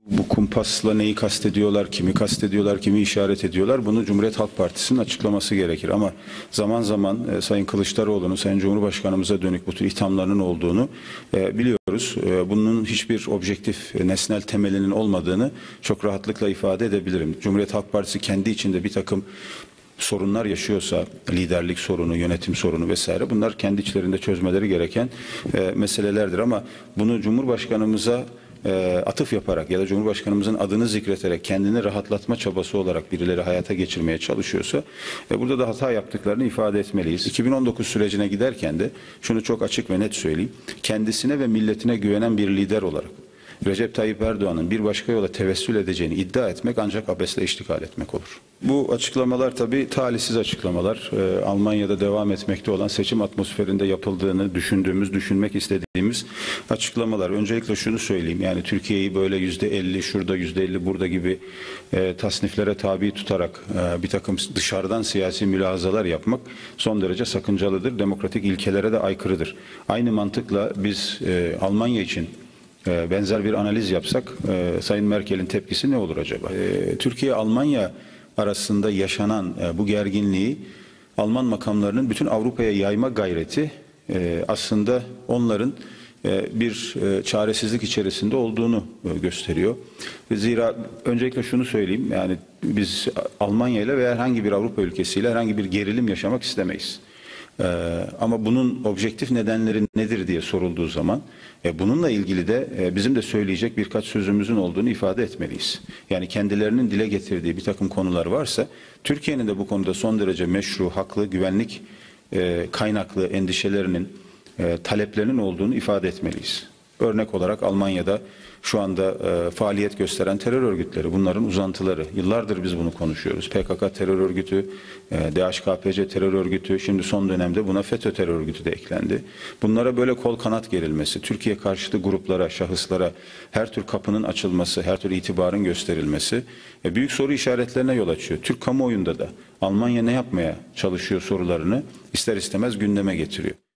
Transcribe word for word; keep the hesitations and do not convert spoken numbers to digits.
Bu kumpasla neyi kastediyorlar, kimi kastediyorlar, kimi işaret ediyorlar? Bunu Cumhuriyet Halk Partisi'nin açıklaması gerekir. Ama zaman zaman e, Sayın Kılıçdaroğlu'nun, Sayın Cumhurbaşkanımıza dönük bu tür ithamlarının olduğunu e, biliyoruz. E, bunun hiçbir objektif, e, nesnel temelinin olmadığını çok rahatlıkla ifade edebilirim. Cumhuriyet Halk Partisi kendi içinde bir takım sorunlar yaşıyorsa, liderlik sorunu, yönetim sorunu vesaire, bunlar kendi içlerinde çözmeleri gereken e, meselelerdir. Ama bunu Cumhurbaşkanımıza e, atıf yaparak ya da Cumhurbaşkanımızın adını zikreterek kendini rahatlatma çabası olarak birileri hayata geçirmeye çalışıyorsa e, burada da hata yaptıklarını ifade etmeliyiz. iki bin on dokuz sürecine giderken de şunu çok açık ve net söyleyeyim. Kendisine ve milletine güvenen bir lider olarak Recep Tayyip Erdoğan'ın bir başka yola tevessül edeceğini iddia etmek ancak abesle iştikal etmek olur. Bu açıklamalar tabii talihsiz açıklamalar. Ee, Almanya'da devam etmekte olan seçim atmosferinde yapıldığını düşündüğümüz, düşünmek istediğimiz açıklamalar. Öncelikle şunu söyleyeyim, yani Türkiye'yi böyle yüzde elli şurada, yüzde elli burada gibi e, tasniflere tabi tutarak e, bir takım dışarıdan siyasi mülahazalar yapmak son derece sakıncalıdır. Demokratik ilkelere de aykırıdır. Aynı mantıkla biz e, Almanya için benzer bir analiz yapsak e, Sayın Merkel'in tepkisi ne olur acaba? E, Türkiye-Almanya arasında yaşanan e, bu gerginliği Alman makamlarının bütün Avrupa'ya yayma gayreti e, aslında onların e, bir e, çaresizlik içerisinde olduğunu e, gösteriyor. Zira öncelikle şunu söyleyeyim, yani biz Almanya ile veya herhangi bir Avrupa ülkesiyle herhangi bir gerilim yaşamak istemeyiz. Ee, ama bunun objektif nedenleri nedir diye sorulduğu zaman e, bununla ilgili de e, bizim de söyleyecek birkaç sözümüzün olduğunu ifade etmeliyiz. Yani kendilerinin dile getirdiği bir takım konular varsa Türkiye'nin de bu konuda son derece meşru, haklı, güvenlik e, kaynaklı endişelerinin, e, taleplerinin olduğunu ifade etmeliyiz. Örnek olarak Almanya'da şu anda e, faaliyet gösteren terör örgütleri, bunların uzantıları. Yıllardır biz bunu konuşuyoruz. P K K terör örgütü, e, D H K P C terör örgütü, şimdi son dönemde buna FETÖ terör örgütü de eklendi. Bunlara böyle kol kanat gerilmesi, Türkiye karşıtı gruplara, şahıslara her tür kapının açılması, her tür itibarın gösterilmesi e, büyük soru işaretlerine yol açıyor. Türk kamuoyunda da Almanya ne yapmaya çalışıyor sorularını ister istemez gündeme getiriyor.